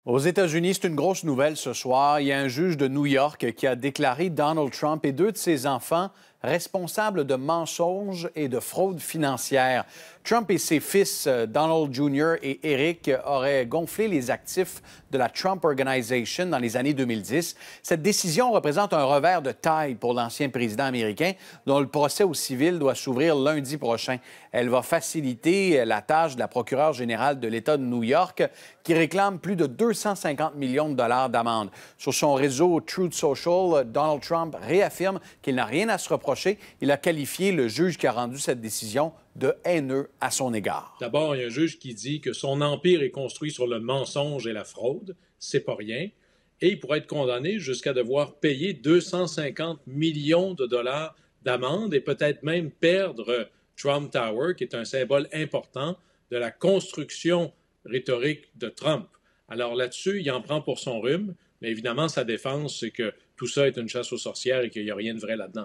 Aux États-Unis, c'est une grosse nouvelle ce soir. Il y a un juge de New York qui a déclaré Donald Trump et deux de ses enfants responsables de mensonges et de fraude financière. Trump et ses fils, Donald Jr. et Eric, auraient gonflé les actifs de la Trump Organization dans les années 2010. Cette décision représente un revers de taille pour l'ancien président américain, dont le procès au civil doit s'ouvrir lundi prochain. Elle va faciliter la tâche de la procureure générale de l'État de New York, qui réclame plus de 250 millions de dollars d'amende. Sur son réseau Truth Social, Donald Trump réaffirme qu'il n'a rien à se reprocher. Il a qualifié le juge qui a rendu cette décision de haineux à son égard. D'abord, il y a un juge qui dit que son empire est construit sur le mensonge et la fraude. C'est pas rien. Et il pourrait être condamné jusqu'à devoir payer 250 millions de dollars d'amende et peut-être même perdre Trump Tower, qui est un symbole important de la construction rhétorique de Trump. Alors là-dessus, il en prend pour son rhume, mais évidemment, sa défense, c'est que tout ça est une chasse aux sorcières et qu'il n'y a rien de vrai là-dedans.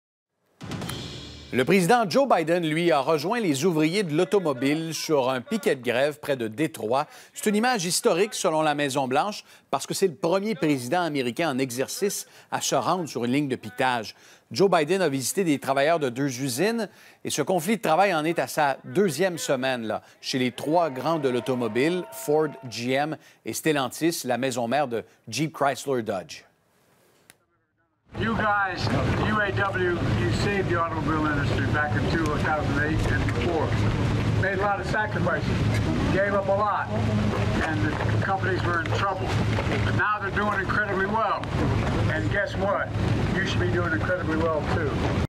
Le président Joe Biden, lui, a rejoint les ouvriers de l'automobile sur un piquet de grève près de Détroit. C'est une image historique, selon la Maison-Blanche, parce que c'est le premier président américain en exercice à se rendre sur une ligne de piquetage. Joe Biden a visité des travailleurs de deux usines et ce conflit de travail en est à sa deuxième semaine, là, chez les trois grands de l'automobile, Ford, GM et Stellantis, la maison mère de Jeep Chrysler Dodge. You guys, the UAW, you saved the automobile industry back in 2008 and before. Made a lot of sacrifices, gave up a lot, and the companies were in trouble. But now they're doing incredibly well. And guess what? You should be doing incredibly well, too.